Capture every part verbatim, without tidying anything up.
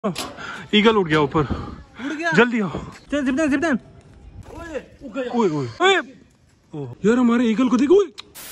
Eagle उड़ गया ऊपर, जल्दी आओ। जिब्दन जिब्दन ओए ओए ओए यार हमारे ईगल को देखो।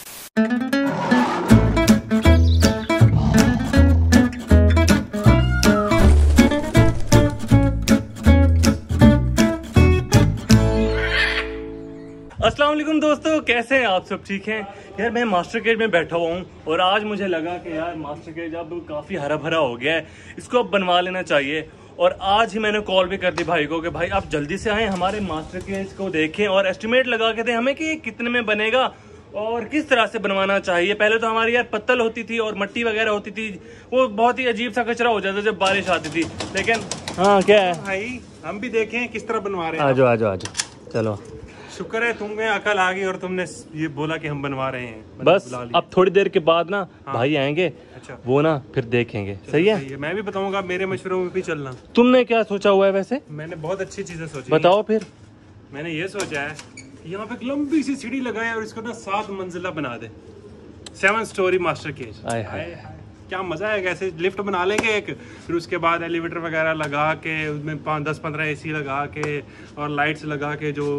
अस्सलाम वालेकुम दोस्तों, कैसे हैं आप सब? ठीक हैं यार। मैं मास्टर केज में बैठा हुआ हूँ और आज मुझे लगा कि यार मास्टर केज अब काफ़ी हरा भरा हो गया है, इसको अब बनवा लेना चाहिए। और आज ही मैंने कॉल भी कर दी भाई को कि भाई आप जल्दी से आए, हमारे मास्टर केज को देखें और एस्टिमेट लगा के दें हमें कि कितने में बनेगा और किस तरह से बनवाना चाहिए। पहले तो हमारी यार पत्तल होती थी और मट्टी वगैरह होती थी, वो बहुत ही अजीब सा कचरा हो जाता जब बारिश आती थी। लेकिन हाँ क्या है भाई, हम भी देखें किस तरह बनवा रहे हैं। आ जाओ आ जाओ आ जाओ, चलो। शुक्र है तुम्हें अकल आ गई और तुमने ये बोला कि हम बनवा रहे हैं। बस अब थोड़ी देर के बाद ना हाँ। भाई आएंगे। अच्छा। वो ना फिर देखेंगे। सही है? सही है। मैं भी बताऊंगा, मेरे मशवरों में भी चलना। तुमने क्या सोचा हुआ है वैसे? मैंने बहुत अच्छी चीजें सोची। बताओ फिर। मैंने ये सोचा है कि यहाँ पे एक लंबी सी सीढ़ी लगाए और इसको ना सात मंजिला बना दे, सेवन स्टोरी मास्टर केज। आए हाय, क्या मजा आएगा। ऐसे लिफ्ट बना लेंगे एक, फिर उसके बाद एलिवेटर वगैरह लगा के उसमें पाँच दस पंद्रह एसी लगा के और लाइट्स लगा के, जो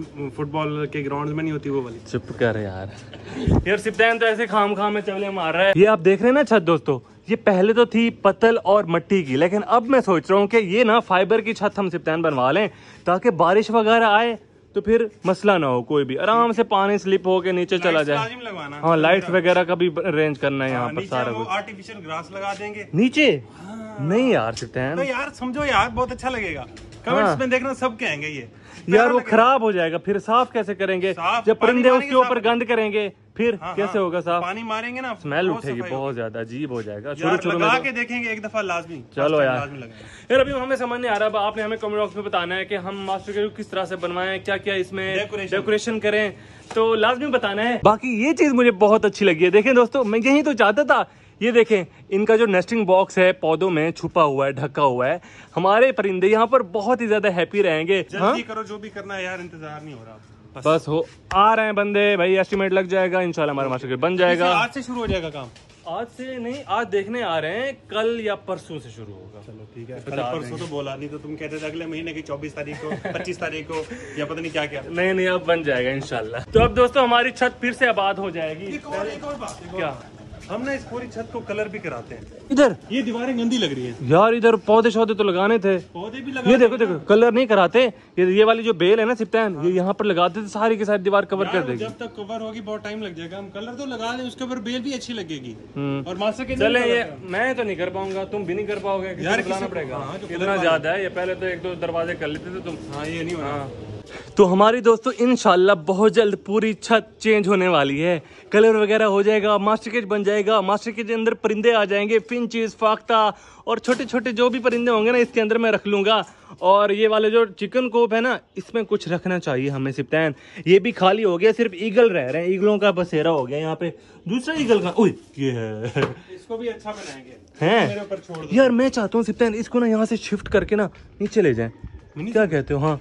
फुटबॉल के ग्राउंड में नहीं होती वो वाली। चुप कर यार। यार सिप्तान तो ऐसे खाम खाम में चवले मार रहा है। ये आप देख रहे हैं ना छत दोस्तों, ये पहले तो थी पत्तल और मट्टी की, लेकिन अब मैं सोच रहा हूँ कि ये ना फाइबर की छत हम सिप्तान बनवा लें ताकि बारिश वगैरह आए तो फिर मसला ना हो, कोई भी आराम से पानी स्लिप होके नीचे चला जाए। हाँ, लाइट्स वगैरह का भी अरेंज करना है यहाँ पर सारा कुछ। आर्टिफिशियल ग्रास लगा देंगे नीचे। हाँ। नहीं यार सिप्तान, तो यार समझो यार, बहुत अच्छा लगेगा। कमेंट्स हाँ। में देखना सब कहेंगे ये यार वो खराब हो जाएगा, फिर साफ कैसे करेंगे? जब परिंदे उसके ऊपर गंद करेंगे फिर हाँ, कैसे हाँ, होगा साफ? पानी मारेंगे ना, स्मेल उठेगी, बहुत ज्यादा अजीब हो जाएगा। शुरू शुरू में के देखेंगे एक दफा लाजमी। चलो यार यार अभी हमें समझ नहीं आ रहा, आपने हमें कमेंट बॉक्स में बताना है कि हम मास्टर केज किस तरह से बनवाएं, क्या क्या इसमें डेकोरेशन करें, तो लाजमी बताना है। बाकी ये चीज मुझे बहुत अच्छी लगी है। देखें दोस्तों, मैं यही तो चाहता था। ये देखें, इनका जो नेस्टिंग बॉक्स है पौधों में छुपा हुआ है, ढका हुआ है। हमारे परिंदे यहाँ पर बहुत ही ज्यादा हैप्पी रहेंगे। जल्दी हाँ? करो जो भी करना है यार, इंतजार नहीं हो रहा। बस, बस हो आ रहे हैं बंदे भाई, एस्टिमेट लग जाएगा इंशाल्लाह, हमारा मास्टर केज बन जाएगा। आज से शुरू हो जाएगा काम? आज से नहीं, आज देखने आ रहे हैं, कल या परसों से शुरू होगा। चलो ठीक है। कल परसों तो बोला नहीं, तो तुम कहते थे अगले महीने की चौबीस तारीख को, पच्चीस तारीख को, या पता नहीं क्या क्या। नहीं नहीं, अब बन जाएगा इंशाल्लाह। तो अब दोस्तों हमारी छत फिर से आबाद हो जाएगी। एक और, एक और बात, क्या हम ना इस पूरी छत को कलर भी कराते हैं। इधर ये दीवारें गंदी लग रही है यार, इधर पौधे शौधे तो लगाने थे। पौधे भी लगा। ये देखो देखो, कलर नहीं कराते। ये ये वाली जो बेल है ना सिप्तान, ये यहाँ पर लगाते थे, सारी की सारी दीवार कवर कर देगी। जब तक कवर होगी बहुत टाइम लग जाएगा। हम कलर तो लगा दें, उसके ऊपर बेल भी अच्छी लगेगी। और मास्टर के चले, ये मैं तो नहीं कर पाऊंगा, तुम भी नहीं कर पाओगे यार, बुलाना पड़ेगा। इतना ज्यादा है, ये पहले तो एक दो दरवाजे कर लेते थे तुम। हाँ, ये नहीं होना। तो हमारी दोस्तों इंशाल्लाह बहुत जल्द पूरी छत चेंज होने वाली है, कलर वगैरह हो जाएगा, मास्टर केज बन जाएगा। मास्टर केज के अंदर परिंदे आ जाएंगे, फिंचेस, फाख्ता और छोटे छोटे जो भी परिंदे होंगे ना, इसके अंदर मैं रख लूंगा। और ये वाले जो चिकन कोप है ना, इसमें कुछ रखना चाहिए हमें सिप्तान। ये भी खाली हो गया, सिर्फ ईगल रह रहे हैं, ईगलों का बसेरा हो गया यहाँ पे। दूसरा ईगल का ओए ये है, इसको भी अच्छा बनाएंगे हैं मेरे ऊपर छोड़ दो। यार मैं चाहता हूँ सिप्तान, इसको ना यहाँ से शिफ्ट करके ना नीचे ले जाए, क्या कहते हो? हाँ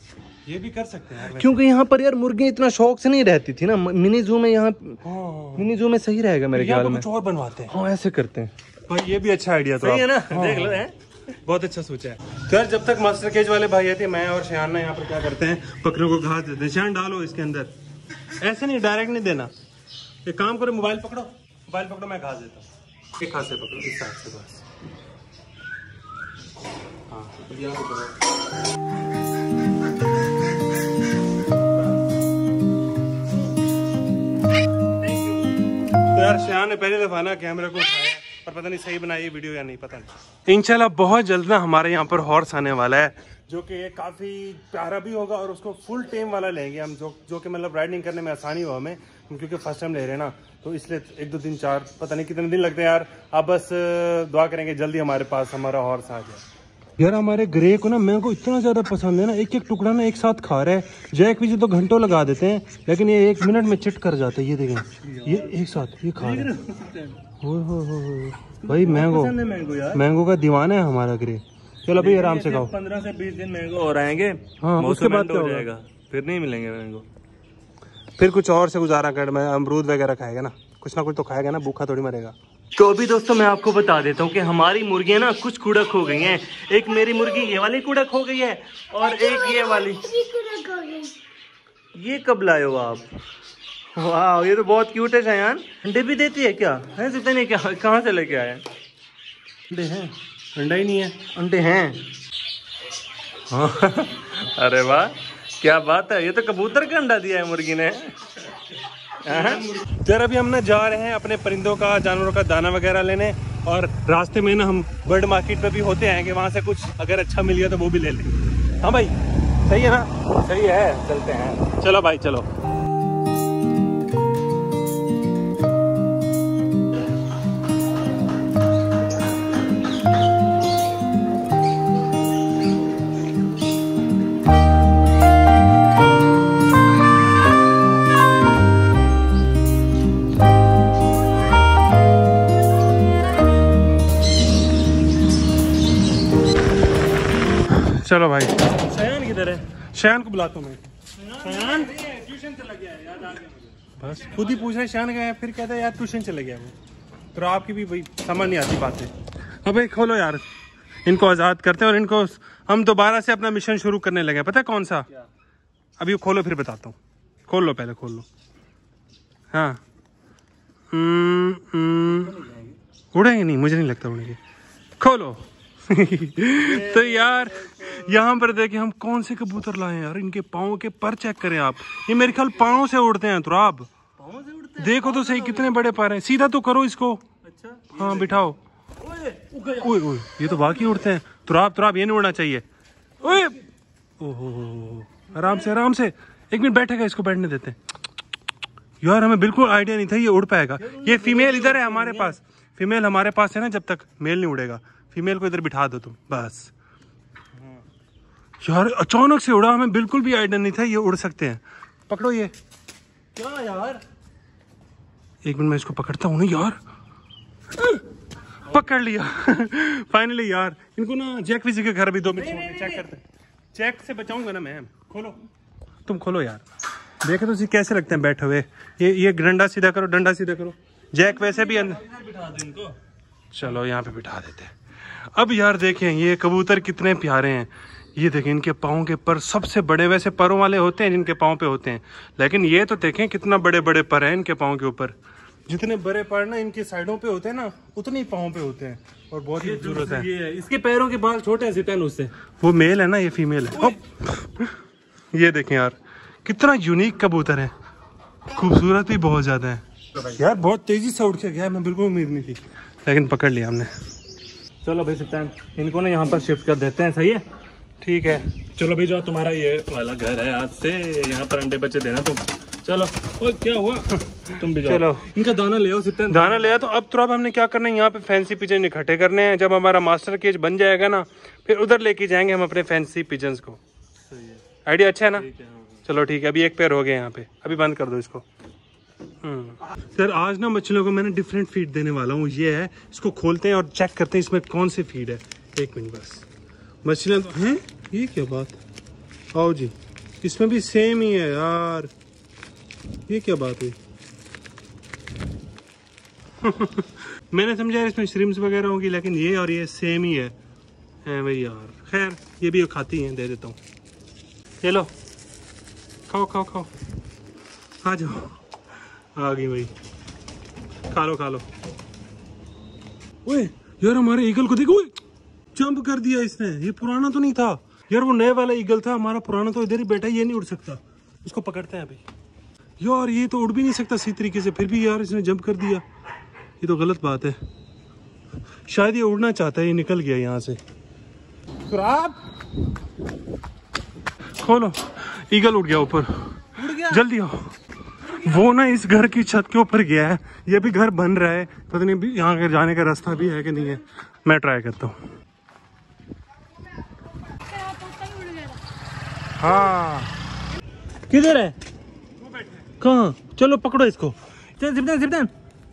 ये भी कर सकते हैं, क्योंकि यहाँ पर यार मुर्गी इतना शौक से नहीं रहती थी ना। मिनी जू में यहाँ मिनी जू में सही रहेगा मेरे ख्याल में। कुछ और बनवाते हैं। हाँ ऐसे करते हैं भाई, ये भी अच्छा आइडिया तो है ना। देख लो, है बहुत अच्छा सोचा है। तो यार जब तक मास्टर केज वाले भाई आते, मैं और शयान यहाँ पर क्या करते हैं, बकरों को घास देते हैं। शयान डालो इसके अंदर, ऐसे नहीं, डायरेक्ट नहीं देना। एक काम करो, मोबाइल पकड़ो, मोबाइल पकड़ो, मैं घास देता हूँ। एक हाथ से पकड़ो, इस हाथ से बस। तो यार शयान ने पहली दफा ना कैमरे को उठाया, पर पता नहीं सही बनाई वीडियो या नहीं, पता नहीं। इंशाल्लाह बहुत जल्द ना हमारे यहाँ पर हॉर्स आने वाला है, जो कि काफ़ी प्यारा भी होगा और उसको फुल टेम वाला लेंगे हम, जो जो कि मतलब राइडिंग करने में आसानी हो हमें, क्योंकि फर्स्ट टाइम ले रहे हैं ना, तो इसलिए एक दो तीन चार पता नहीं कितने दिन लगते हैं यार। आप बस दुआ करेंगे जल्दी हमारे पास हमारा हॉर्स आ जाए। यार हमारे ग्रे को ना, मेरे को इतना ज्यादा पसंद है ना, एक एक टुकड़ा ना एक साथ खा रहा है। जैक पीछे तो घंटों लगा देते हैं, लेकिन ये एक मिनट में चिट कर जाता है। ये देखें, ये एक साथ ये खा रहा है। हो हो हो भाई, मैंगो मैंगो का दीवाना है हमारा ग्रे। चलो भाई आराम से खाओ। पंद्रह से बीस दिन मैंगो हो रहेंगे, हाँ उसके बाद क्या हो जाएगा, फिर नहीं मिलेंगे मैंगो। फिर कुछ और से गुजारा कर, मैं अमरूद वगैरह खाएगा ना, कुछ ना कुछ तो खाएगा ना, भूखा थोड़ी मरेगा। तो अभी दोस्तों मैं आपको बता देता हूँ कि हमारी मुर्गियाँ ना कुछ कुड़क हो गई हैं। एक मेरी मुर्गी ये वाली कुड़क हो गई है और एक ये वाली। ये कब लाए हो आप? वाह, ये तो बहुत क्यूट है शायान। अंडे भी देती है क्या? है पता नहीं क्या, कहाँ से लेके आए? अंडे हैं? अंडा ही नहीं है। अंडे हैं। हाँ। अरे वाह, क्या बात है, ये तो कबूतर का अंडा दिया है मुर्गी ने। यार अभी हम ना जा रहे हैं अपने परिंदों का, जानवरों का दाना वगैरह लेने, और रास्ते में ना हम बर्ड मार्केट पे भी होते हैं कि वहाँ से कुछ अगर अच्छा मिल गया तो वो भी ले लें। हाँ भाई, सही है ना? सही है, चलते हैं। चलो भाई चलो। चलो भाई। शयान किधर है? शयान को बुलाता हूँ मैं। शयान ट्यूशन चला गया है, याद आ गया मुझे। बस खुद ही पूछ रहे शयान गया, फिर कहता है यार ट्यूशन चला गया वो। तो आपकी भी भाई समझ नहीं आती बातें। अबे खोलो यार, इनको आज़ाद करते हैं और इनको हम दोबारा से अपना मिशन शुरू करने लगे। पता है कौन सा? अभी खोलो फिर बताता हूँ। खोल लो, पहले खोल लो। हाँ, उड़ेंगे नहीं, मुझे नहीं लगता उड़ेंगे। खोलो। तो यार यहाँ पर देखिए हम कौन से कबूतर लाए हैं यार। इनके पाँव के पर चेक करें आप, ये मेरे ख्याल पाँव से उड़ते हैं। तो आप देखो तो सही कितने बड़े पर हैं। सीधा तो करो इसको। अच्छा, हाँ बिठाओ। ओए ओए, ये तो बाकी उड़ते हैं। तुराब तुराब ये नहीं उड़ना चाहिए। ओए ओहो, आराम से आराम से, एक मिनट बैठेगा, इसको बैठने देते हैं। यार हमें बिल्कुल आइडिया नहीं था ये उड़ पाएगा। ये फीमेल इधर है हमारे पास, फीमेल हमारे पास है ना, जब तक मेल नहीं उड़ेगा। फीमेल को इधर बिठा दो तुम बस। यार अचानक से उड़ा, हमें बिल्कुल भी आइडिया नहीं था ये उड़ सकते हैं। पकड़ो ये। क्या यार? एक मिनट मैं इसको पकड़ता हूँ ना यार। पकड़ लिया। फाइनली यार। इनको ना जैक विजी के घर भी दो मिनट चेक करते हैं। चेक से बचाऊंगा ना मैं। खोलो, तुम खोलो यार। देखे तो कैसे लगते हैं बैठे हुए। ये ये डंडा सीधा करो, डंडा सीधा करो। जैक वैसे भी अंदर बिठा दो इनको। चलो यहाँ पे बिठा देते हैं। अब यार देखें ये कबूतर कितने प्यारे हैं। ये देखें इनके पाँव के पर सबसे बड़े, वैसे परों वाले होते हैं जिनके पाँव पे होते हैं, लेकिन ये तो देखें कितना बड़े बड़े पर हैं इनके पाँव के ऊपर। जितने बड़े पर ना इनके साइडों पे होते हैं ना, उतने ही पाँव पे होते हैं और बहुत ही खूबसूरत है। ये है, इसके पैरों के बाल छोटे हैं जितने उससे। वो मेल है ना, ये फीमेल है। ये देखें यार कितना यूनिक कबूतर है, खूबसूरत भी बहुत ज्यादा है यार। बहुत तेजी से उड़ के गया, मैं बिल्कुल उम्मीद नहीं थी, लेकिन पकड़ लिया हमने। चलो भाई सत्तान, इनको ना यहाँ पर शिफ्ट कर देते हैं। सही है, ठीक है। चलो भाई, जो तुम्हारा ये वाला घर है, आज से यहाँ पर अंडे बच्चे देना तुम। चलो। ओ, क्या हुआ? तुम भी जाओ। चलो इनका दाना ले आओ सत्तान। दाना ले आओ। तो अब तो अब हमने क्या करना है, यहाँ पे फैंसी पिजन इकट्ठे करने हैं। जब हमारा मास्टर केज बन जाएगा ना, फिर उधर लेके जाएंगे हम अपने फैंसी पिजन्स को। आइडिया अच्छा है ना? चलो ठीक है, अभी एक पेयर हो गए यहाँ पे, अभी बंद कर दो इसको। सर आज ना मछलियों को मैंने डिफरेंट फीड देने वाला हूँ। ये है, इसको खोलते हैं और चेक करते हैं इसमें कौन सी फीड है। एक मिनट बस। मछलियाँ तो हैं, ये क्या बात? आओ जी, इसमें भी सेम ही है यार। ये क्या बात हुई? मैंने समझा इसमें श्रिम्स वगैरह होगी, लेकिन ये और ये सेम ही है। है भाई यार, खैर ये भी खाती हैं, दे देता हूँ। ये लो, खाओ खाओ खाओ, आ जाओ। आ गई भाई, खा लो खा लो। ओए यार हमारे ईगल को देखो, जंप कर दिया इसने। ये पुराना तो नहीं था यार, वो नए वाला ईगल था। हमारा पुराना तो इधर ही बैठा, ये नहीं उड़ सकता। इसको पकड़ते हैं अभी। यार ये तो उड़ भी नहीं सकता सही तरीके से, फिर भी यार इसने जंप कर दिया। ये तो गलत बात है, शायद ये उड़ना चाहता है। ये निकल गया यहाँ से। खोलो, ईगल उड़ गया ऊपर। जल्दी आओ। वो ना इस घर की छत के ऊपर गया है, ये भी घर बन रहा है, पता नहीं भी यहाँ जाने का रास्ता भी है कि नहीं है। मैं ट्राई करता हूँ। हाँ, किधर है? कहाँ? चलो पकड़ो इसको। चल जिब्दान जिब्दान।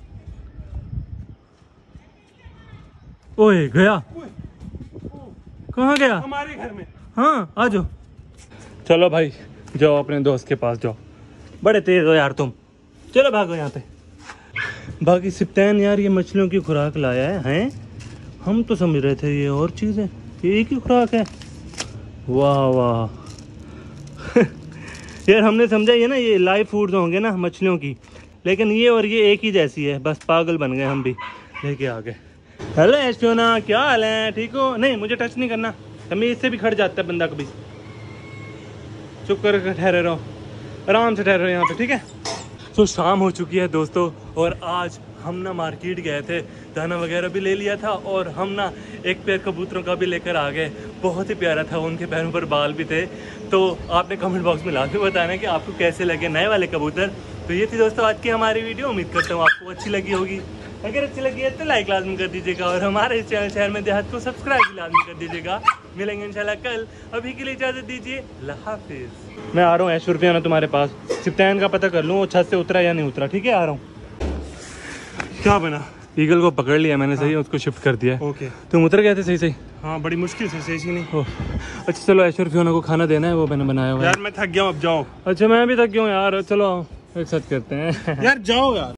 ओए गया, कहाँ गया? हमारे घर में। हाँ आ जाओ। चलो भाई, जाओ अपने दोस्त के पास जाओ। बड़े तेज हो यार तुम, चलो भागो यहाँ पे। बाकी सिप्तैन यार ये मछलियों की खुराक लाया है हैं? हम तो समझ रहे थे ये और चीज़ है, ये एक ही खुराक है। वाह वाह यार हमने समझा ये ना ये लाइव फूड्स होंगे ना मछलियों की, लेकिन ये और ये एक ही जैसी है। बस पागल बन गए हम भी, लेके आ गए। हेलो एस्ट्रोना, क्या हाल है? ठीक हो? नहीं मुझे टच नहीं करना, हमें इससे भी खड़ जाता है बंदा कभी। चुप कर ठहरे रहो, आराम से ठहरे रहो यहाँ पे, ठीक है। तो शाम हो चुकी है दोस्तों, और आज हम ना मार्केट गए थे, दाना वगैरह भी ले लिया था, और हम ना एक पेड़ कबूतरों का भी लेकर आ गए। बहुत ही प्यारा था, उनके पैरों पर बाल भी थे। तो आपने कमेंट बॉक्स में लाके बताना कि आपको कैसे लगे नए वाले कबूतर। तो ये थी दोस्तों आज की हमारी वीडियो, उम्मीद करता हूँ आपको अच्छी लगी होगी। अगर अच्छी लगी है तो लाइक लाजमी कर दीजिएगा, और हमारे इस चैनल शहर में देहात को सब्सक्राइब भी लाजमी कर दीजिएगा। मिलेंगे इंशाल्लाह कल, अभी के लिए इजाज़त दीजिए, अल्लाह हाफिज़। मैं आ रहा हूँ ऐश रुपया ना तुम्हारे पास, सिप्तैन का पता कर लूँ वो छत से उतरा या नहीं उतरा, ठीक है? आ रहा हूँ। क्या बना? ईगल को पकड़ लिया मैंने, सही है, उसको शिफ्ट कर दिया। ओके, तुम उतर गए थे सही सही? हाँ बड़ी मुश्किल से, सही नहीं। ओह अच्छा चलो, ऐश्वर्य फियोना को खाना देना है, वो मैंने बनाया हुआ है। यार मैं थक गया हूँ, अब जाओ। अच्छा मैं भी थक गया हूँ यार, चलो एक साथ करते हैं यार जाओ यार।